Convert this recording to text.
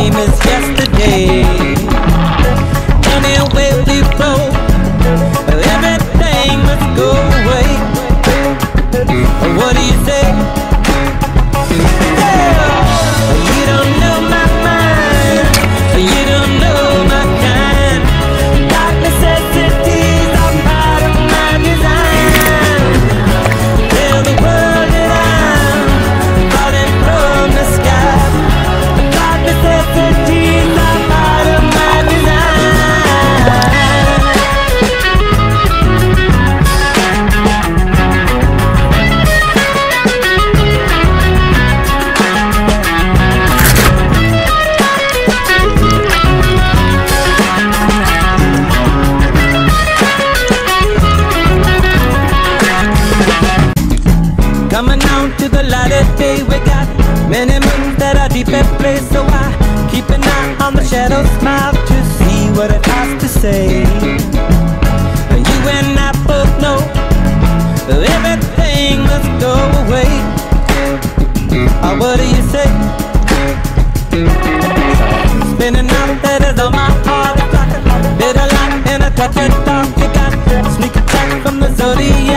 same as yesterday. Anyway we roll, everything must go away. What do you say? You don't know my mind, you don't know my kind. Dark necessities are part of my design. Tell the world that I'm falling from the sky. Dark necessities are part of my coming out to the light of day, we got many moons that are deep at play. So I keep an eye on the shadow, smile to see what it has to say. You and I both know everything must go away. What do you say? Spinning out that is on my heart. It's like a bitter light and a touch of dark. You got sneak attack from the zodiac.